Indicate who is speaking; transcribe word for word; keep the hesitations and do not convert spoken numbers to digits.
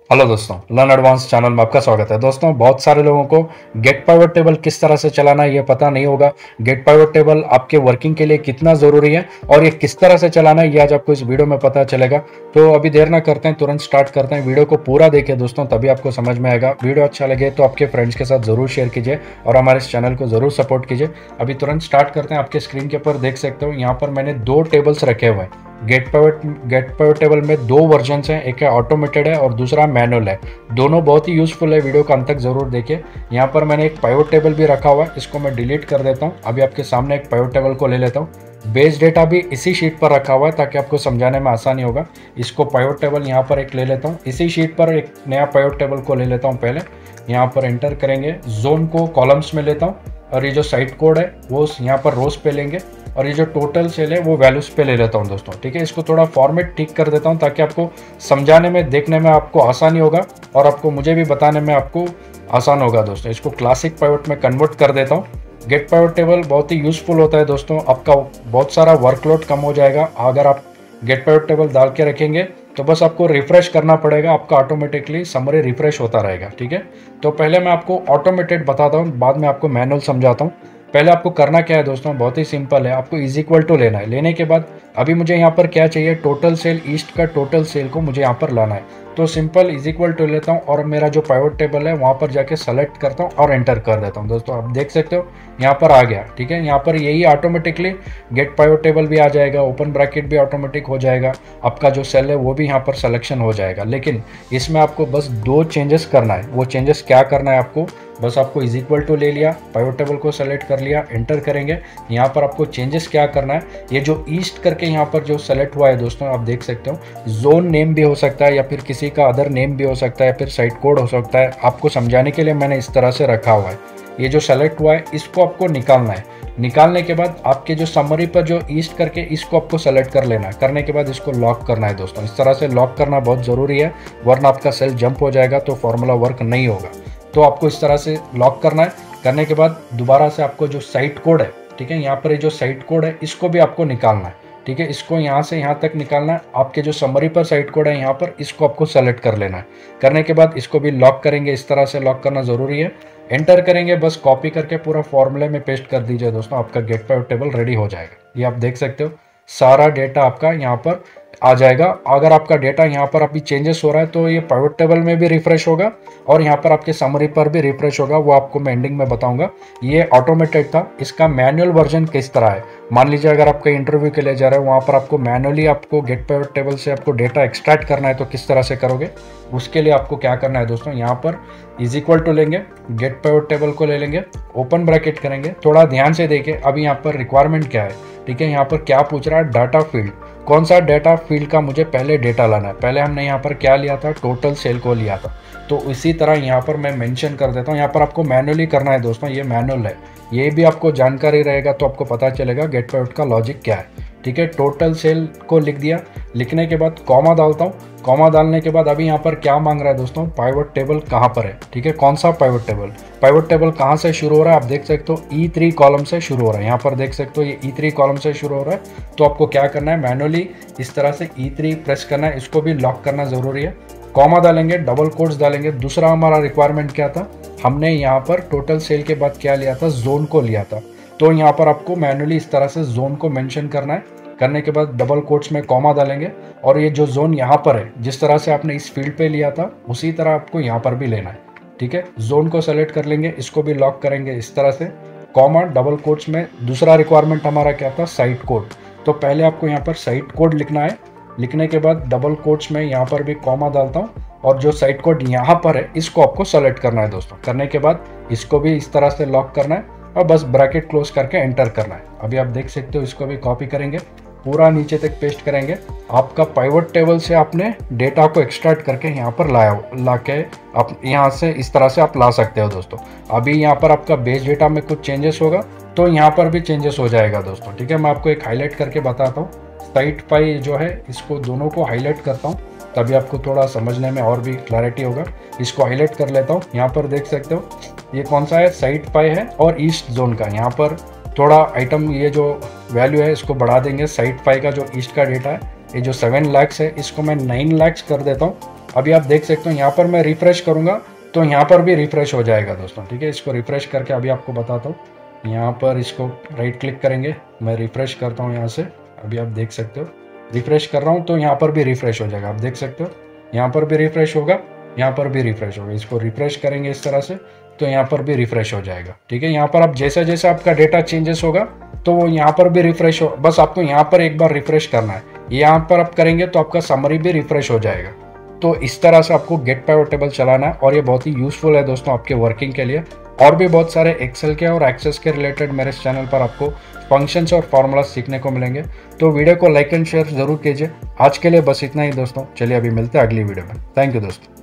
Speaker 1: Hello दोस्तों, learn advance channel में आपका स्वागत है। दोस्तों, बहुत सारे लोगों को गेट पाइवट टेबल किस तरह से चलाना है ये पता नहीं होगा। गेट पाइवट टेबल आपके वर्किंग के लिए कितना ज़रूरी है और ये किस तरह से चलाना है ये आज आपको इस वीडियो में पता चलेगा। तो अभी देर ना करते हैं, तुरंत स्टार्ट करते हैं। वीडियो को पूरा देखिए दोस्तों, तभी आपको समझ में आएगा। वीडियो अच्छा लगे तो आपके फ्रेंड्स के साथ ज़रूर शेयर कीजिए और हमारे इस चैनल को ज़रूर सपोर्ट कीजिए। अभी तुरंत स्टार्ट करते हैं। आपके स्क्रीन के ऊपर देख सकते हो, यहाँ पर मैंने दो टेबल्स रखे हुए हैं। Get pivot get pivot table में दो वर्जन हैं, एक है ऑटोमेटेड है और दूसरा मैनुअल है। दोनों बहुत ही यूजफुल है, वीडियो का अंत तक जरूर देखिए। यहाँ पर मैंने एक पाइवट टेबल भी रखा हुआ है, इसको मैं डिलीट कर देता हूँ। अभी आपके सामने एक पाइवट टेबल को ले लेता हूँ। बेस डेटा भी इसी शीट पर रखा हुआ है ताकि आपको समझाने में आसानी होगा। इसको पाइवट टेबल यहाँ पर एक ले लेता हूँ, इसी शीट पर एक नया पाइवट टेबल को ले लेता हूँ। पहले यहाँ पर एंटर करेंगे, जोन को कॉलम्स में लेता हूँ और ये जो साइड कोड है वो यहाँ पर रोज पे लेंगे और ये जो टोटल सेल है वो वैल्यूज पे ले लेता हूँ दोस्तों। ठीक है, इसको थोड़ा फॉर्मेट ठीक कर देता हूँ ताकि आपको समझाने में, देखने में आपको आसानी होगा और आपको मुझे भी बताने में आपको आसान होगा दोस्तों। इसको क्लासिक पाइवट में कन्वर्ट कर देता हूँ। गेट पाइवट टेबल बहुत ही यूजफुल होता है दोस्तों, आपका बहुत सारा वर्कलोड कम हो जाएगा। अगर आप गेट पाइवट टेबल डाल के रखेंगे तो बस आपको रिफ्रेश करना पड़ेगा, आपका ऑटोमेटिकली समरी रिफ्रेश होता रहेगा। ठीक है, तो पहले मैं आपको ऑटोमेटेड बताता हूँ, बाद में आपको मैनुअल समझाता हूँ। पहले आपको करना क्या है दोस्तों, बहुत ही सिंपल है। आपको इज इक्वल टू लेना है। लेने के बाद अभी मुझे यहाँ पर क्या चाहिए, टोटल सेल ईस्ट का टोटल सेल को मुझे यहाँ पर लाना है। तो सिंपल इज इक्वल टू लेता हूँ और मेरा जो पाइवट टेबल है वहाँ पर जाके सेलेक्ट करता हूँ और एंटर कर देता हूँ। दोस्तों आप देख सकते हो यहाँ पर आ गया। ठीक है, यहाँ पर यही ऑटोमेटिकली गेट पाइवट टेबल भी आ जाएगा, ओपन ब्रैकेट भी ऑटोमेटिक हो जाएगा, आपका जो सेल है वो भी यहाँ पर सिलेक्शन हो जाएगा। लेकिन इसमें आपको बस दो चेंजेस करना है। वो चेंजेस क्या करना है आपको, बस आपको इज इक्वल टू ले लिया, पाइवट टेबल को सेलेक्ट कर लिया, एंटर करेंगे। यहाँ पर आपको चेंजेस क्या करना है, ये जो ईस्ट करके यहाँ पर जो सेलेक्ट हुआ है दोस्तों, आप देख सकते हो जोन नेम भी हो सकता है या फिर किसी का अदर नेम भी हो सकता है, फिर साइट कोड हो सकता है। आपको समझाने के लिए मैंने इस तरह से रखा हुआ है। ये जो सेलेक्ट हुआ है इसको आपको निकालना है। निकालने के बाद आपके जो समरी पर जो ईस्ट करके इसको आपको सेलेक्ट कर लेना है। करने के बाद इसको लॉक करना है दोस्तों। इस तरह से लॉक करना बहुत ज़रूरी है, वरना आपका सेल जंप हो जाएगा तो फॉर्मूला वर्क नहीं होगा। तो आपको इस तरह से लॉक करना है। करने के बाद दोबारा से आपको जो साइट कोड है, ठीक है, यहाँ पर ये जो साइट कोड है इसको भी आपको निकालना है। ठीक है, इसको यहाँ से यहाँ तक निकालना है। आपके जो समरी पर साइट कोड है यहाँ पर, इसको आपको सेलेक्ट कर लेना है। करने के बाद इसको भी लॉक करेंगे, इस तरह से लॉक करना ज़रूरी है। एंटर करेंगे, बस कॉपी करके पूरा फॉर्मूले में पेस्ट कर दीजिए दोस्तों, आपका गेट पाइवट टेबल रेडी हो जाएगा। ये आप देख सकते हो सारा डेटा आपका यहाँ पर आ जाएगा। अगर आपका डेटा यहाँ पर अभी चेंजेस हो रहा है तो ये पाइवट टेबल में भी रिफ्रेश होगा और यहाँ पर आपके समरी पर भी रिफ्रेश होगा, वो आपको मैं एंडिंग में बताऊंगा। ये ऑटोमेटेड था। इसका मैनुअल वर्जन किस तरह है, मान लीजिए अगर आपका इंटरव्यू के लिए जा रहे हो, वहाँ पर आपको मैनुअली आपको गेट पाइवट टेबल से आपको डेटा एक्सट्रैक्ट करना है तो किस तरह से करोगे, उसके लिए आपको क्या करना है दोस्तों, यहाँ पर इज इक्वल टू लेंगे, गेट पाइवट टेबल को ले लेंगे, ओपन ब्रैकेट करेंगे। थोड़ा ध्यान से देखिए अभी यहाँ पर रिक्वायरमेंट क्या है। ठीक है, यहाँ पर क्या पूछ रहा है, डाटा फील्ड, कौन सा डाटा फील्ड का मुझे पहले डेटा लाना है। पहले हमने यहाँ पर क्या लिया था, टोटल सेल को लिया था। तो इसी तरह यहाँ पर मैं मेंशन कर देता हूँ। यहाँ पर आपको मैनुअली करना है दोस्तों, ये मैनुअल है, ये भी आपको जानकारी रहेगा तो आपको पता चलेगा गेट पाइवट का लॉजिक क्या है। ठीक है, टोटल सेल को लिख दिया। लिखने के बाद कॉमा डालता हूँ। कॉमा डालने के बाद अभी यहाँ पर क्या मांग रहा है दोस्तों, पाइवट टेबल कहाँ पर है। ठीक है, कौन सा पाइवट टेबल, पाइवट टेबल कहाँ से शुरू हो रहा है, आप देख सकते हो ई थ्री कॉलम से शुरू हो रहा है। यहाँ पर देख सकते हो ये ई थ्री कॉलम से शुरू हो रहा है। तो आपको क्या करना है, मैनुअली इस तरह से ई थ्री प्रेस करना है, इसको भी लॉक करना जरूरी है। कॉमा डालेंगे, डबल कोट्स डालेंगे। दूसरा हमारा रिक्वायरमेंट क्या था, हमने यहाँ पर टोटल सेल के बाद क्या लिया था, जोन को लिया था। तो यहाँ पर आपको मैनुअली इस तरह से जोन को मेंशन करना है। करने के बाद डबल कोट्स में कॉमा डालेंगे और ये जो जोन यहाँ पर है, जिस तरह से आपने इस फील्ड पे लिया था उसी तरह आपको यहाँ पर भी लेना है। ठीक है, जोन को सेलेक्ट कर लेंगे, इसको भी लॉक करेंगे इस तरह से, कॉमा डबल कोट्स में। दूसरा रिक्वायरमेंट हमारा क्या था, साइट कोड। तो पहले आपको यहाँ पर साइट कोड लिखना है। लिखने के बाद डबल कोट्स में यहाँ पर भी कॉमा डालता हूँ और जो साइट कोड यहाँ पर है इसको आपको सेलेक्ट करना है दोस्तों। करने के बाद इसको भी इस तरह से लॉक करना है और बस ब्रैकेट क्लोज करके एंटर करना है। अभी आप देख सकते हो, इसको भी कॉपी करेंगे, पूरा नीचे तक पेस्ट करेंगे। आपका पाइवट टेबल से आपने डेटा को एक्सट्रैक्ट करके यहाँ पर लाया ला के आप यहाँ से इस तरह से आप ला सकते हो दोस्तों। अभी यहाँ पर आपका बेस डेटा में कुछ चेंजेस होगा तो यहाँ पर भी चेंजेस हो जाएगा दोस्तों। ठीक है, मैं आपको एक हाईलाइट करके बताता हूँ। साइट पाई जो है, इसको दोनों को हाईलाइट करता हूँ तभी आपको थोड़ा समझने में और भी क्लैरिटी होगा। इसको हाईलाइट कर लेता हूँ। यहाँ पर देख सकते हो ये कौन सा है, साइट पाई है और ईस्ट जोन का। यहाँ पर थोड़ा आइटम, ये जो वैल्यू है इसको बढ़ा देंगे। साइट पाई का जो ईस्ट का डेटा है, ये जो सेवन लैक्स है इसको मैं नाइन लैक्स कर देता हूँ। अभी आप देख सकते हो यहाँ पर मैं रिफ्रेश करूँगा तो यहाँ पर भी रिफ्रेश हो जाएगा दोस्तों। ठीक है, इसको रिफ्रेश करके अभी आपको बताता हूँ। यहाँ पर इसको राइट क्लिक करेंगे, मैं रिफ्रेश करता हूँ यहाँ से। अभी आप देख सकते हो रिफ्रेश कर रहा हूँ तो यहाँ पर भी रिफ्रेश हो जाएगा। आप देख सकते हो यहाँ पर भी रिफ्रेश होगा, यहाँ पर भी रिफ्रेश होगा। इसको रिफ्रेश करेंगे इस तरह से तो यहाँ पर भी रिफ्रेश हो जाएगा। ठीक है, यहाँ पर आप जैसा जैसा आपका डेटा चेंजेस होगा तो वो यहाँ पर भी रिफ्रेश हो, बस आपको यहाँ पर एक बार रिफ्रेश करना है। यहाँ पर आप करेंगे तो आपका समरी भी रिफ्रेश हो जाएगा। तो इस तरह से आपको गेट पाइवट टेबल चलाना है और ये बहुत ही यूजफुल है दोस्तों आपके वर्किंग के लिए। और भी बहुत सारे एक्सेल के और एक्सेस के रिलेटेड मेरे इस चैनल पर आपको फंक्शंस और फॉर्मूला सीखने को मिलेंगे। तो वीडियो को लाइक एंड शेयर जरूर कीजिए। आज के लिए बस इतना ही दोस्तों, चलिए अभी मिलते हैं अगली वीडियो में। थैंक यू दोस्तों।